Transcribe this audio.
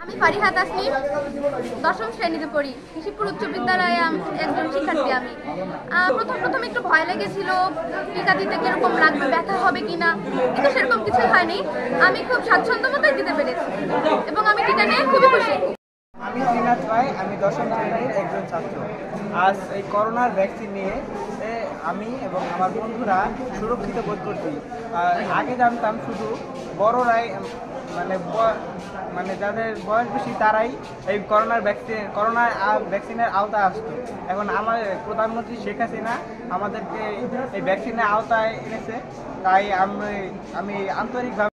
আমি ফারিহা তাসনিম দশম শ্রেণীতে পড়ি। কৃষিপুর উচ্চ বিদ্যালয়ে একজন শিক্ষার্থী। আমি প্রথম একটু ভয় লেগেছিল, টিকা দিতে কিরকম লাগবে, ব্যথা হবে কিনা, কিন্তু সেরকম কিছুই হয়নি। আমি খুব স্বাচ্ছন্দ্য মতোই দিতে পেরেছি এবং আমি টিকা নিয়ে খুবই খুশি। আমি ত্রিনাথ রায়, আমি দশম শ্রেণীর একজন ছাত্র। আজ এই করোনার ভ্যাকসিন নিয়ে আমি এবং আমার বন্ধুরা সুরক্ষিত বোধ করছি। আগে জানতাম শুধু বড়রাই, মানে যাদের বয়স বেশি তারাই এই করোনা ভ্যাকসিনের আওতায় আসতো। এখন আমার প্রধানমন্ত্রী শেখ হাসিনা আমাদেরকে এই ভ্যাকসিনের আওতায় এনেছে, তাই আমি আন্তরিকভাবে